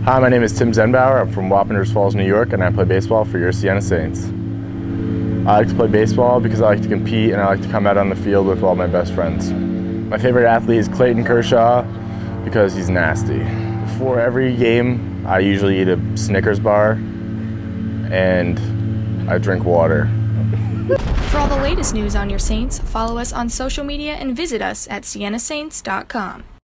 Hi, my name is Tim Zehnbauer. I'm from Wappingers Falls, New York, and I play baseball for your Siena Saints. I like to play baseball because I like to compete and I like to come out on the field with all my best friends. My favorite athlete is Clayton Kershaw because he's nasty. Before every game, I usually eat a Snickers bar and I drink water. For all the latest news on your Saints, follow us on social media and visit us at sienasaints.com.